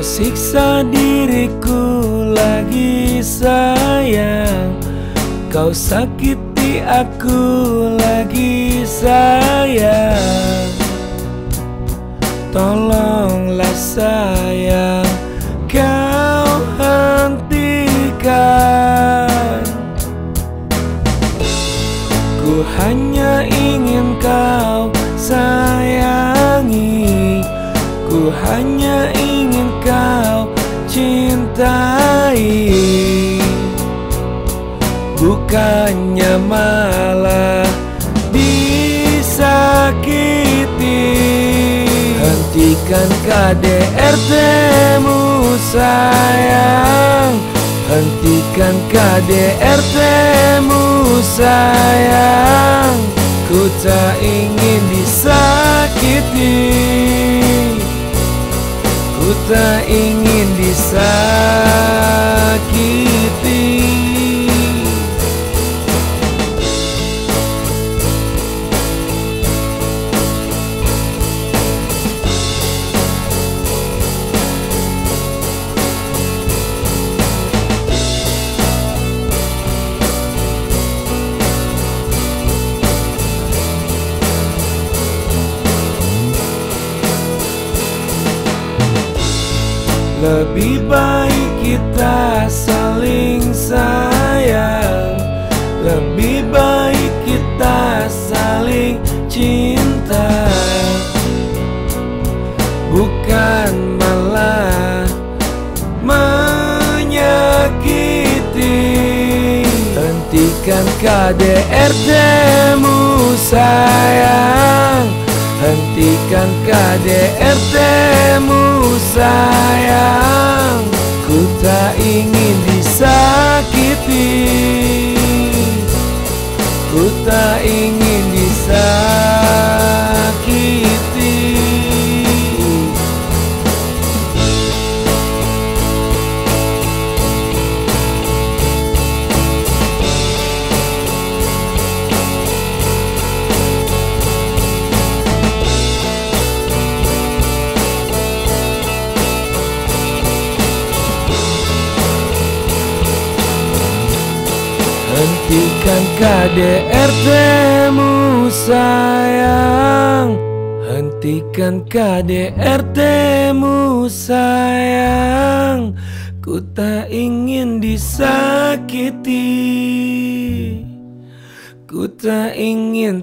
siksa diriku lagi sayang, kau sakiti aku lagi sayang. Tolonglah sayang, kau hentikan. Ku hanya ingin kau sayangi, ku hanya ingin kau cintai, bukannya malah disakiti. Hentikan KDRT-mu sayang, hentikan KDRT-mu sayang. Ku tak ingin disakiti, ku tak ingin disakiti. Lebih baik kita saling sayang, lebih baik kita saling cinta, bukan malah menyakiti. Hentikan KDRT-mu sayang, hentikan KDRT-mu sayang. Ku tak ingin disakiti, ku tak ingin disakiti. Hentikan KDRT-mu sayang, hentikan KDRT-mu sayang. Ku tak ingin disakiti, ku tak ingin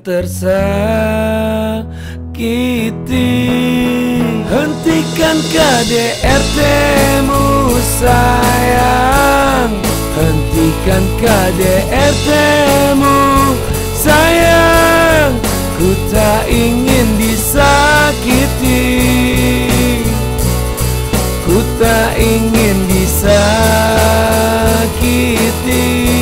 tersakiti. Hentikan KDRT-mu sayang, hentikan KDRT-mu sayang. Ku tak ingin disakiti, ku tak ingin disakiti.